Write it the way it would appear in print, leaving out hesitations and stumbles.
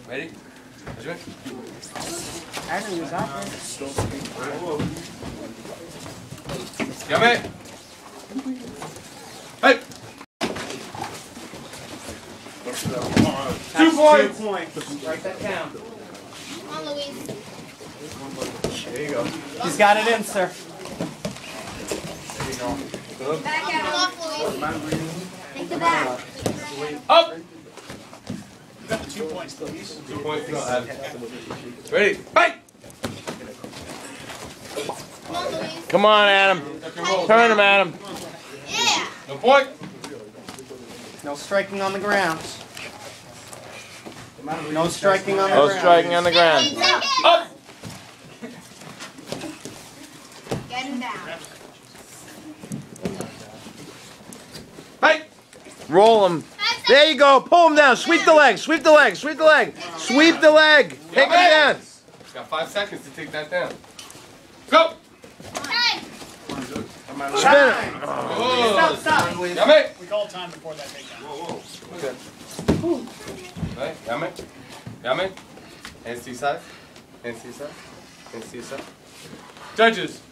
Ready? Adam, you got this. Yummy. Hey. 2 points. 2 points. Write that down. Come on, Louise. There you go. He's got it in, sir. There you go. Back out. Come off, Louise. Take the back. Up. You got the 2 points, Louise. 2 points. No, ready? Fight. Come on, Louise. Come on, Adam. Turn him, Adam. Yeah. No point. No striking on the ground. No striking on the No ground. striking on the ground. Up. Get him down. Fight. Roll him. There you go. Pull him down. Sweep the leg. Sweep the leg. Sweep the leg. Sweep the leg. Take him down. Got 5 seconds to take that down. Go. Time. Spin it. Oh. Stop. Yummy. We call time before that takedown. Okay. Right. Yummy. Yummy. Hands to your side. Hands to your side. Hands to your side. Judges.